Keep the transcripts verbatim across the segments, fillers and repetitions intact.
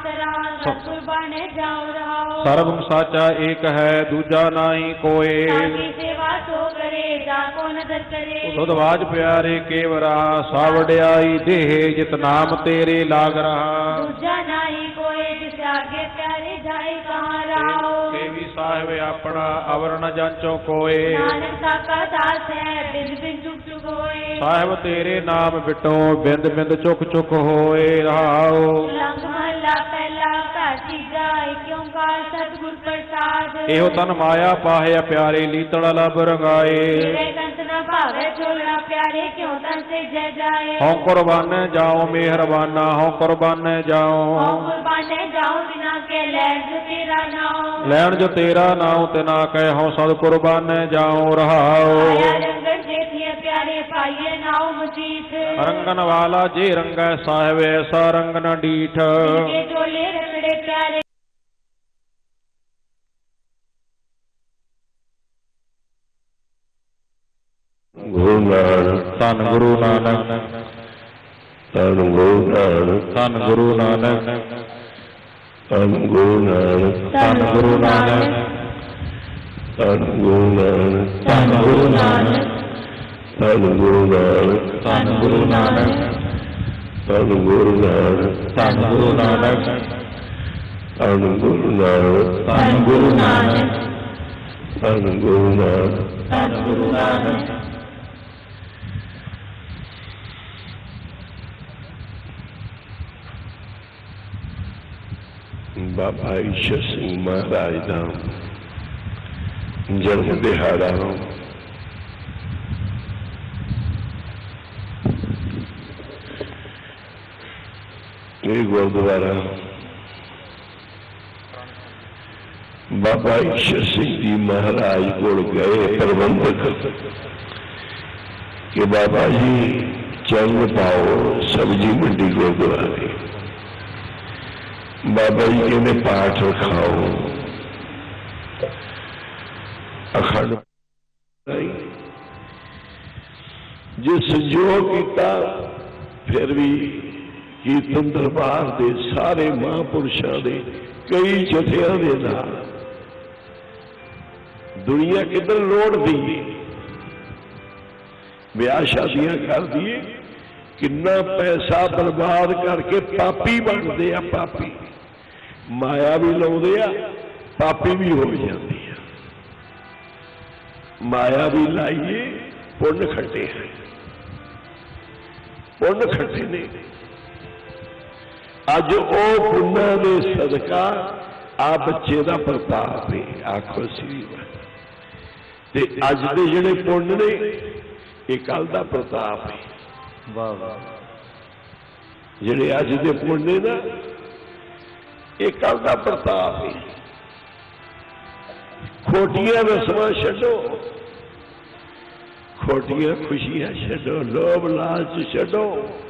ਸਰਬੰ ਸਾਚਾ ਏਕ ਹੈ ਦੂਜਾ ਨਾਹੀ ਕੋਏ। ਤੁਧ ਪਿਆਰੇ ਕੇਵਰਾ ਸਾ ਵਡਿਆਈ ਦੇਹ ਜਿਤ ਨਾਮ ਤੇਰੇ ਲਾਗ ਰਹਾ। ਦੂਜਾ ਨਾਹੀ ਕੋਏ ਜਿਸ ਆਗੇ ਪਿਆਰੇ ਜਾਏ ਕਹਾਂ ਰਾਓ। ਦੇਵੀ ਸਾਹਿਬ ਆਪਣਾ ਅਵਰ ਨ ਜਾਂਚੋ ਕੋਏ। ਨਾਨਕ ਸਾਕਾ ਦਾਸ ਹੈ ਬਿੰਦ ਬਿੰਦ ਚੁਕ ਚੁਕ ਹੋਏ। ਸਾਹਿਬ ਤੇਰੇ ਨਾਮ ਬਿਟੋ ਬਿੰਦ ਬਿੰਦ ਚੁਕ ਚੁਕ ਹੋਏ ਰਹਾਓ। ਲੰਗ ਮਹਲਾ ਪਹਿਲਾ ਘਰ ਤੀਜਾ ਏਕ ਓੰਕਾਰ ਸਤਿਗੁਰ ਪ੍ਰਸਾਦ। ਇਹੋ ਤਨ ਮਾਇਆ ਪਾਹਿਆ ਪਿਆਰੇ ਲੀਤੜ ਲਬ ਰੰਗਾਏ। ਤੇਰੇ ਕੰਤ ਨਾ ਭਾਵੇ ਛੋੜਨਾ ਪਿਆਰੇ ਕਿਉ ਤਨ ਸੇ ਜੈ ਜਾਏ। ਹਉ ਕੁਰਬਾਨੇ ਜਾਓ ਮਿਹਰਬਾਨਾ ਹਉ ਕੁਰਬਾਨੇ ਜਾਓ। ਹਉ ਕੁਰਬਾਨੇ ਜਾਓ ਬਿਨਾ ਕੇ ਲੈਣ ਜੋ ਤੇਰਾ ਨਾਉ। ਲੈਣ ਜੋ ਤੇਰਾ ਨਾਉ ਤਿਨਾ ਕਹਿ ਹਉ ਸਦ ਕੁਰਬਾਨੇ ਜਾਓ ਰਹਾਓ। ਆਇਆ ਰੰਗਨ ਜੇਠੀਏ ਪਿਆਰੇ ਪਾਈਏ ਨਾਉ ਮਜੀਠ। ਰੰਗਨ ਵਾਲਾ ਜੇ ਰੰਗੈ ਸਾਹਿਬ ਐਸਾ ਰੰਗ ਨ ਡੀਠ। ਜਿਨਕੇ ਚੋਲੇ ਰਖੜੇ ਪਿਆਰੇ। ਗੁਰੂ ਨਾਨਕ ਧੰਨ ਗੁਰੂ ਨਾਨਕ ਧੰਨ ਗੁਰੂ ਨਾਨਕ ਧੰਨ ਗੁਰੂ ਨਾਨਕ ਧੰਨ ਗੁਰੂ ਨਾਨਕ ਧੰਨ ਗੁਰੂ ਨਾਨਕ ਧੰਨ ਗੁਰੂ ਨਾਨਕ ਧੰਨ ਗੁਰੂ ਨਾਨਕ ਧੰਨ ਗੁਰੂ ਨਾਨਕ ਧੰਨ ਗੁਰੂ ਨਾਨਕ ਧੰਨ ਗੁਰੂ ਨਾਨਕ ਧੰਨ ਗੁਰੂ ਨਾਨਕ ਧੰਨ ਗੁਰੂ ਨਾਨਕ ਧੰਨ ਗੁਰੂ ਨਾਨਕ ਧੰਨ ਗੁਰੂ ਨਾਨਕ ਧੰਨ ਗੁਰੂ ਨਾਨਕ। ਬਾਬਾ ਈਸ਼ਰ ਸਿੰਘ ਮਹਾਰਾਜ ਦਾ ਜਨਮ ਦਿਹਾੜਾ ਇਹ ਗੁਰਦੁਆਰਾ ਬਾਬਾ ਈਸ਼ਰ ਸਿੰਘ ਜੀ ਮਹਾਰਾਜ ਕੋਲ ਗਏ ਪ੍ਰਬੰਧਕ ਕਿ ਬਾਬਾ ਜੀ ਚੰਨ ਪਾਓ ਸਬਜ਼ੀ ਮੰਡੀ ਗੁਰਦੁਆਰੇ। ਬਾਬਾ ਜੀ ਕਹਿੰਦੇ ਪਾਠ ਰਖਾਓ ਅਖੰਡ। ਜੇ ਸੰਜੋਗ ਕੀਤਾ ਫਿਰ ਵੀ ਕੀਰਤਨ ਦਰਬਾਰ ਦੇ ਸਾਰੇ ਮਹਾਂਪੁਰਸ਼ਾਂ ਦੇ ਕਈ ਜਥਿਆਂ ਦੇ ਨਾਲ ਦੁਨੀਆ ਕਿੱਧਰ ਲੋੜਦੀ ਵਿਆਹ ਸ਼ਾਦੀਆਂ ਕਰਦੀ ਏ ਕਿੰਨਾ ਪੈਸਾ ਬਰਬਾਦ ਕਰਕੇ ਪਾਪੀ ਬਣਦੇ ਆ। ਪਾਪੀ ਮਾਇਆ ਵੀ ਲਾਉਂਦੇ ਆ ਪਾਪੀ ਵੀ ਹੋ ਜਾਂਦੀ ਆ। ਮਾਇਆ ਵੀ ਲਾਈਏ ਪੁੰਨ ਖੱਟੇ ਹੈ ਪੁੰਨ ਖੱਟੇ ਨੇ। ਅੱਜ ਉਹ ਪੁੰਨਾਂ ਦੇ ਸਦਕਾ ਆ ਬੱਚੇ ਦਾ ਪ੍ਰਤਾਪ ਹੈ। ਆਖੋ ਸੀ ਤੇ ਅੱਜ ਦੇ ਜਿਹੜੇ ਪੁੰਨ ਨੇ ਇਹ ਕੱਲ ਦਾ ਪ੍ਰਤਾਪ ਹੈ। ਵਾਹ ਵਾਹ। ਜਿਹੜੇ ਅੱਜ ਦੇ ਪੁੰਨ ਨੇ ਨਾ ਇਹ ਕੱਲ ਦਾ ਪ੍ਰਤਾਪ ਹੈ। ਖੋਟੀਆਂ ਰਸਮਾਂ ਛੱਡੋ ਖੋਟੀਆਂ ਖੁਸ਼ੀਆਂ ਛੱਡੋ ਲੋਭ ਲਾਲਚ ਛੱਡੋ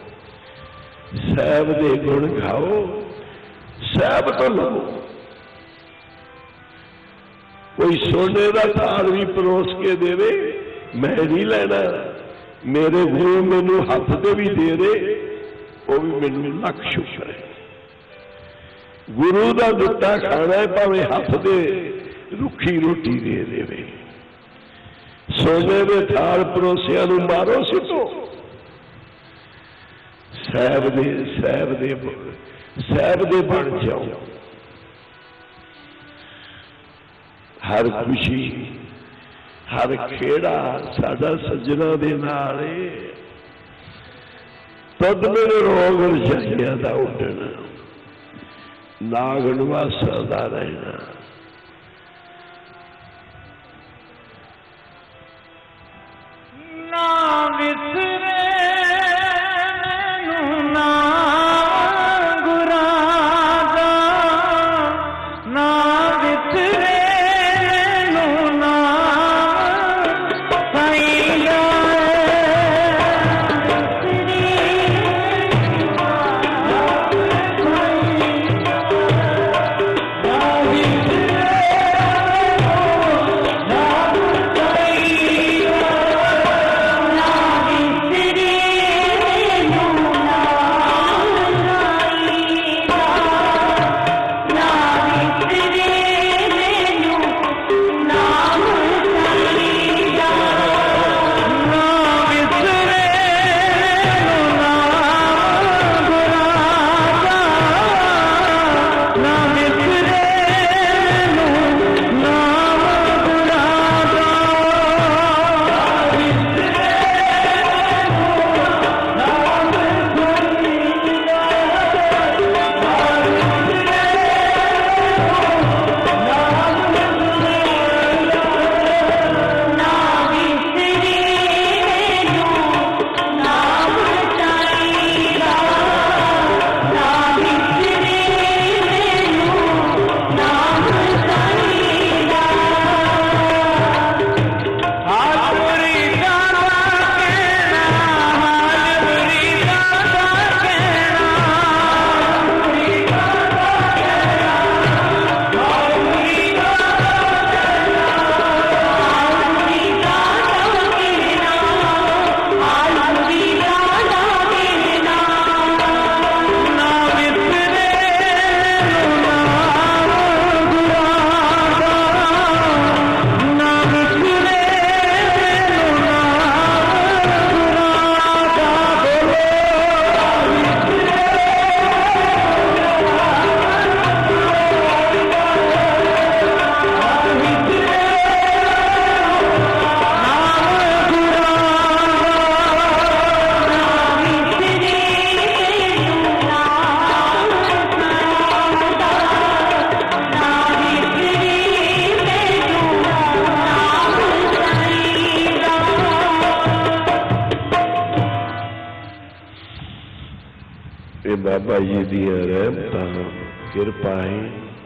ਸਾਹਿਬ ਦੇ ਗੁਣ ਗਾਓ ਸਾਹਿਬ ਤੋਂ ਲਵੋ। ਕੋਈ ਸੋਨੇ ਦਾ ਥਾਲ ਵੀ ਪਰੋਸ ਕੇ ਦੇਵੇ ਮੈਂ ਨਹੀਂ ਲੈਣਾ। ਮੇਰੇ ਗੁਰੂ ਮੈਨੂੰ ਹੱਥ ਤੇ ਵੀ ਦੇ ਦੇ ਉਹ ਵੀ ਮੈਨੂੰ ਲੱਖ ਸ਼ੁਕਰ ਹੈ। ਗੁਰੂ ਦਾ ਦਿੱਤਾ ਖਾਣਾ ਭਾਵੇਂ ਹੱਥ ਦੇ ਰੁੱਖੀ ਰੋਟੀ ਦੇ ਦੇਵੇ। ਸੋਨੇ ਦੇ ਥਾਲ ਪਰੋਸਿਆਂ ਨੂੰ ਮਾਰੋ ਸਿੱਟੋ। ਸਾਹਿਬ ਦੇ ਸਾਹਿਬ ਦੇ ਸਾਹਿਬ ਦੇ ਬਣ ਜਾਓ। ਹਰ ਖੁਸ਼ੀ ਹਰ ਖੇੜਾ ਸਾਡਾ ਸੱਜਣਾ ਦੇ ਨਾਲ ਏ। ਤਦ ਮੇਰੇ ਰੋਗ ਰਜਾਈਆਂ ਦਾ ਉੱਡਣਾ ਨਾਗ ਨਿਵਾਸਾਂ ਦਾ ਰਹਿਣਾ। ਨਾ ਵਿਸਰੇ ਮੈਨੂੰ ਨਾ ਗੁਰਾਂ ਦਾ ਨਾ ਵਿਸਰੇ ਮੈਨੂੰ ਨਾ ਸਾਈਂ ਦਾ बाबा जी दियां रहमतां किरपाएं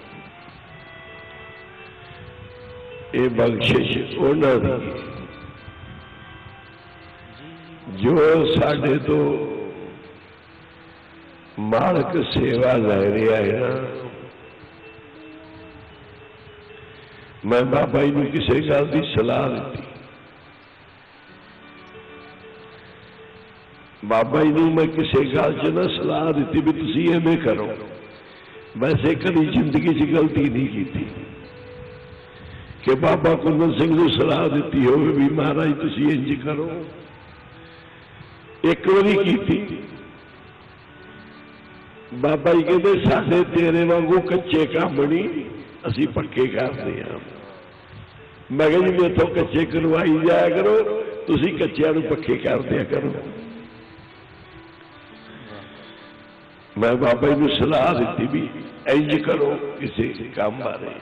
ये बख्शिश उन्हां दी जो साडे तो मालक सेवा लै रहा है ना। मैं बाबा जी नूं किसी गल की सलाह दी, बाबा जी नूं मैं किसी गल च ना सलाह दी भी तुसीं इवें करो। वैसे कभी जिंदगी च गलती नहीं की थी कि बाबा कुंदन सिंह नूं सलाह दी हो भी महाराज तुसीं इंज करो। एक बारी की थी, बाबा जी कहते साडे तेरे वांगू कच्चे काम नहीं, असीं पक्के करते हैं। मैं कहा जी मेरे तो कच्चे करवाई जाया करो, तुसीं कच्चिआं नूं पक्के कर दिया करो। मैं बाबा जी नूं सलाह दी भी इंज करो किसी काम बारे।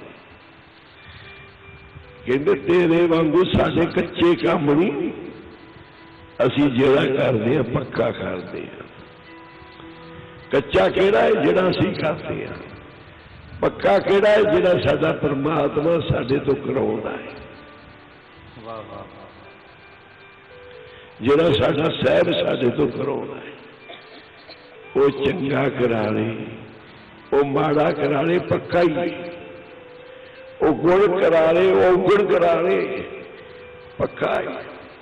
कहते तेरे वांगू साडे कच्चे काम नहीं, असीं जिहड़ा करदे हां पक्का करदे हां। कच्चा केड़ा है जिहड़ा असीं करदे हां, पक्का केड़ा है जिहड़ा साडा परमात्मा साडे तो कराउंदा है। जिहड़ा साडा सहब साडे तो कराउंदा है, वो चंगा करा ले, वो माड़ा करा ले, पक्का ही है। वो गुण करा ले, वो गुण करा ले, पक्का है।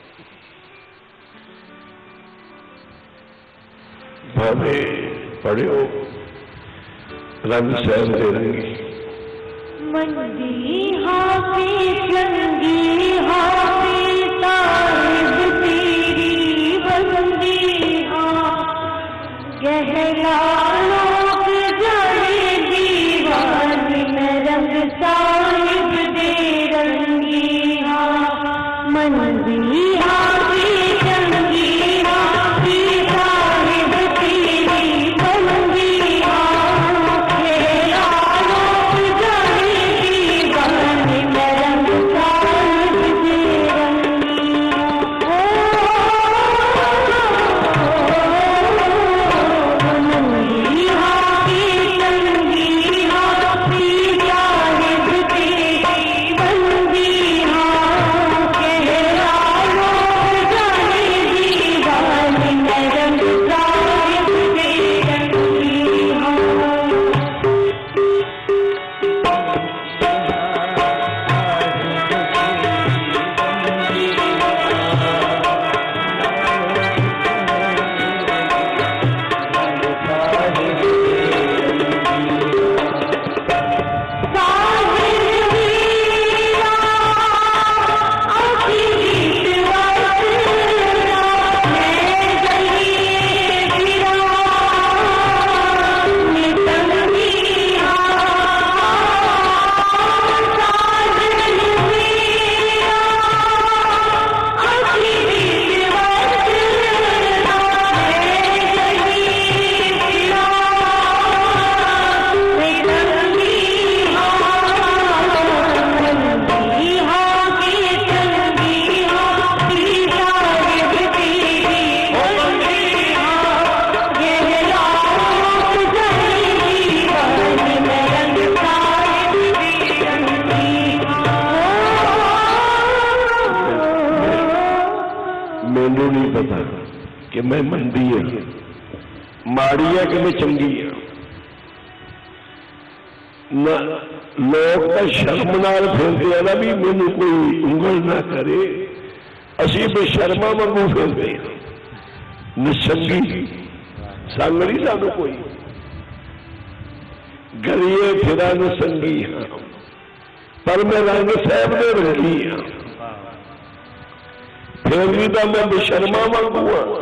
भावे पढ़ियो रंग साहब दे रंगी मंदी हाफी चंगी हाफी साहिब तेरी बंदी हाँ गहरा लोग जाने दीवानी में रंग साहिब दे रंगी हाँ मंदी हाफी चंगी हाफी साहिब तेरी बंदी हाँ गहरा लोग जाने दीवानी में रंग साहिब दे रंगी मंदी हाफी चंगी हाफी साहिब तेरी बंदी हाँ गहरा लोग जाने दीवानी में रंग साहिब दे रंगी हाँ मैनू नहीं पता कि मैं मंदी हाँ, माड़ी है कि मैं चंगी हाँ। लोग तो शर्म नाल फिरते हैं ना भी मैनू कोई उंगल ना करे, असी बेशर्मा वांगू फिरते हैं। निसंगी संग नहीं सानू कोई, गलिए फिरा निसंगी हाँ, पर मैं रंग साहब दे रंगी हाँ। फिर भी तो मैं बेशर्मा वांगू हाँ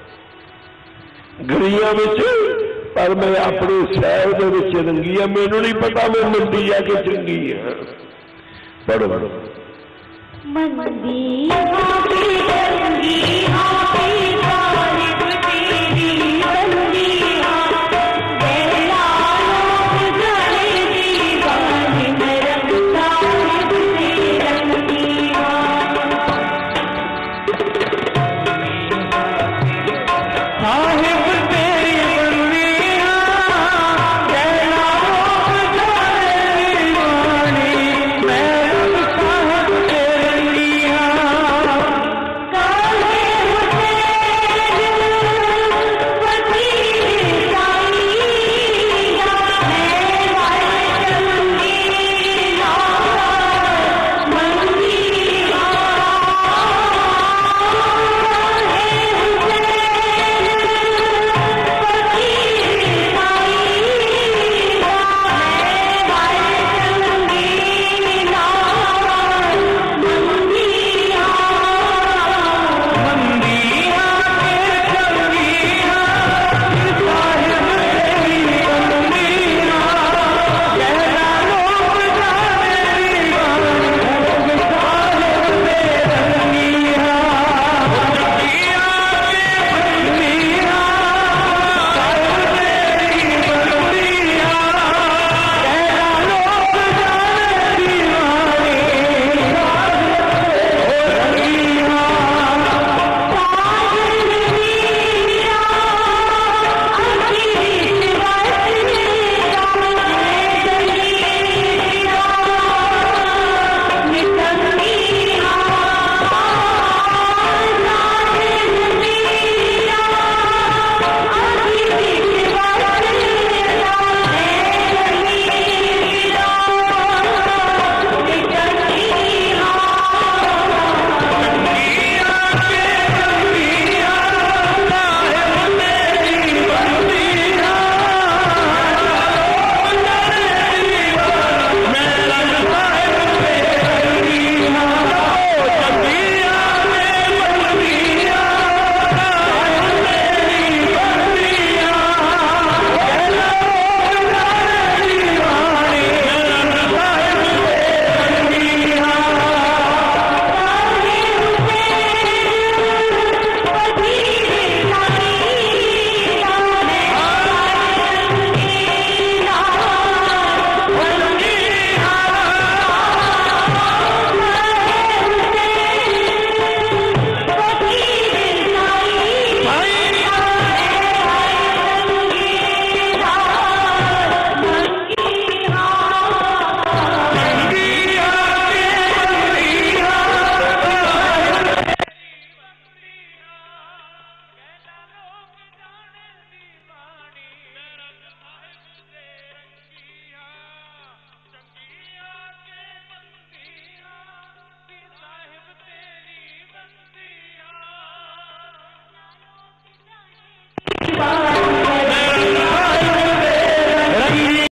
गलियां विच, पर मैं अपने शहर दे विच रंगी हाँ। मैनू नहीं पता मैं मंदी है कि चंगी है। पढ़ो मंदी हाफी चंगी हाँ